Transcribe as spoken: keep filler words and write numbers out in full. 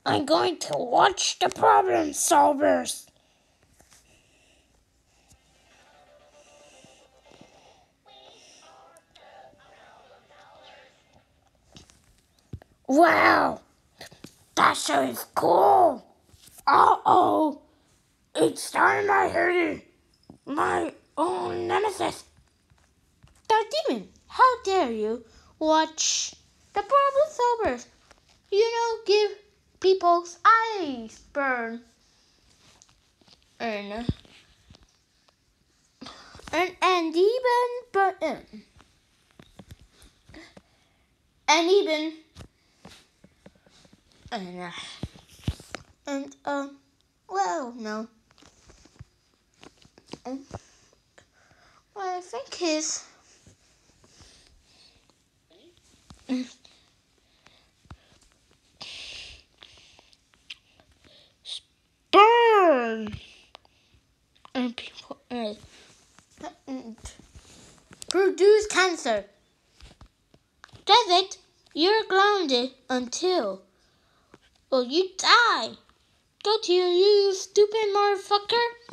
I'm going to watch the problem solvers. Wow, that show is cool. Uh-oh, it's starting my hurting. My own nemesis. The demon, how dare you watch the problem solvers? You know, give people's eyes burn. And, and, and even, but, uh, and even, and, uh, and, um, well, no. Um, well, I think his, burn. And people, uh, and produce cancer. That's it. You're grounded until, well, you die. Go to you, you stupid motherfucker.